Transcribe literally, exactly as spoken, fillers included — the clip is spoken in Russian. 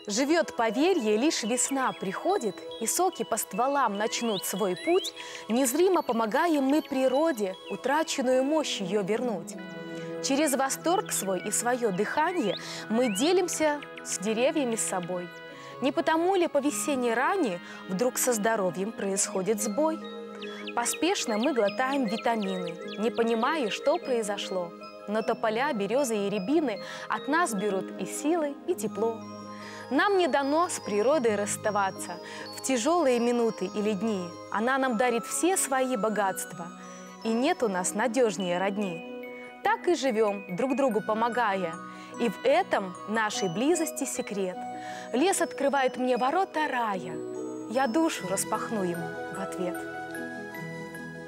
Живет поверье, лишь весна приходит, и соки по стволам начнут свой путь, незримо помогаем мы природе утраченную мощь ее вернуть. Через восторг свой и свое дыхание мы делимся с деревьями с собой. Не потому ли по весенней ране вдруг со здоровьем происходит сбой? Поспешно мы глотаем витамины, не понимая, что произошло. Но тополя, березы и рябины от нас берут и силы, и тепло. Нам не дано с природой расставаться в тяжелые минуты или дни. Она нам дарит все свои богатства, и нет у нас надежнее родни. Так и живем, друг другу помогая, и в этом нашей близости секрет. Лес открывает мне ворота рая, я душу распахну ему в ответ.